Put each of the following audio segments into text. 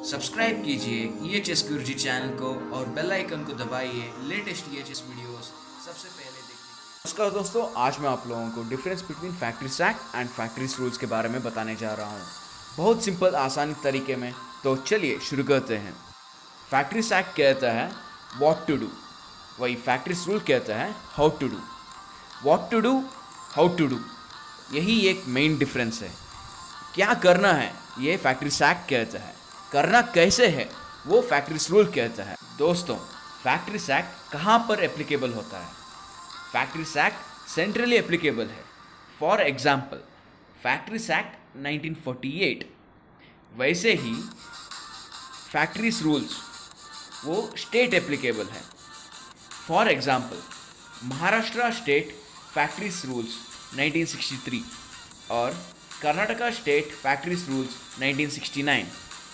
Subscribe कीजिए EHS गुरुजी channel को और बेल आइकन को दबाइए लेटेस्ट EHS वीडियोस सबसे पहले देखने के लिए। नमस्कार दोस्तों, आज मैं आप लोगों को difference between factories act and factories rules के बारे में बताने जा रहा हूँ, बहुत सिंपल आसानी तरीके में। तो चलिए शुरू करते हैं। फैक्ट्रीज एक्ट कहता है व्हाट टू डू, वही फैक्ट्रीज रूल कहता है how to do. What to do, how to do, यही एक मेन डिफरेंस है। क्या करना है ये फैक्ट्रीज एक्ट कहता है, करना कैसे है वो फैक्ट्रीज रूल कहता है। दोस्तों, फैक्ट्रीज एक्ट कहाँ पर एप्लीकेबल होता है? फैक्ट्रीज एक्ट सेंट्रली एप्लीकेबल है। For example factories act 1948। वैसे ही फैक्ट्रीज रूल्स वो स्टेट एप्लीकेबल है। For example Maharashtra state factories rules 1963 और कर्नाटका स्टेट फैक्ट्रीज रूल्स 1969।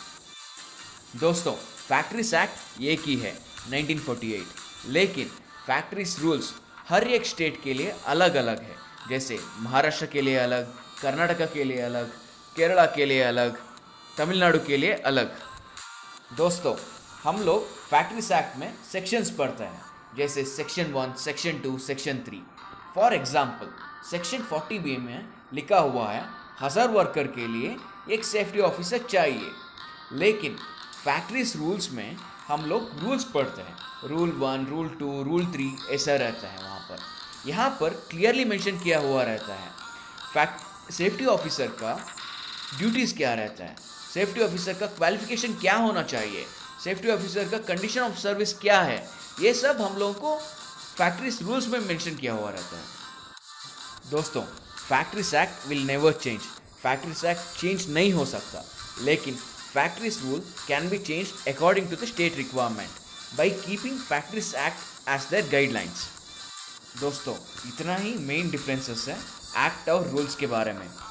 दोस्तों, फैक्ट्रीज एक्ट एक ही है 1948, लेकिन फैक्ट्रीज रूल्स हर एक स्टेट के लिए अलग अलग है। जैसे महाराष्ट्र के लिए अलग, कर्नाटका के लिए अलग, केरला के लिए अलग, तमिलनाडु के लिए अलग। दोस्तों, हम लोग फैक्ट्रीज एक्ट में सेक्शंस पढ़ते हैं, जैसे section 1, section 2, section 3। For example section 40B में लिखा हुआ है 1000 वर्कर के लिए एक सेफ्टी ऑफिसर चाहिए। लेकिन फैक्ट्रीज रूल्स में हम लोग रूल्स पढ़ते हैं, रूल 1, रूल 2, रूल 3 ऐसा रहता है। यहाँ पर क्लियरली मेंशन किया हुआ रहता है सेफ्टी ऑफिसर का ड्यूटीज़ क्या रहता है, सेफ्टी ऑफिसर का क्वालिफिकेशन क्या होना चाहिए, सेफ्टी ऑफिसर का कंडीशन ऑफ सर्विस क्या है। ये सब हम लोगों को फैक्ट्रीज रूल्स में मेंशन किया हुआ रहता है। दोस्तों, factories act will never change. Factories act change नहीं हो सकता, लेकिन factories rule can be change according to the state requirement by keeping factories act as their guidelines. दोस्तों, इतना ही मेन डिफरेंसेस है एक्ट और रूल्स के बारे में।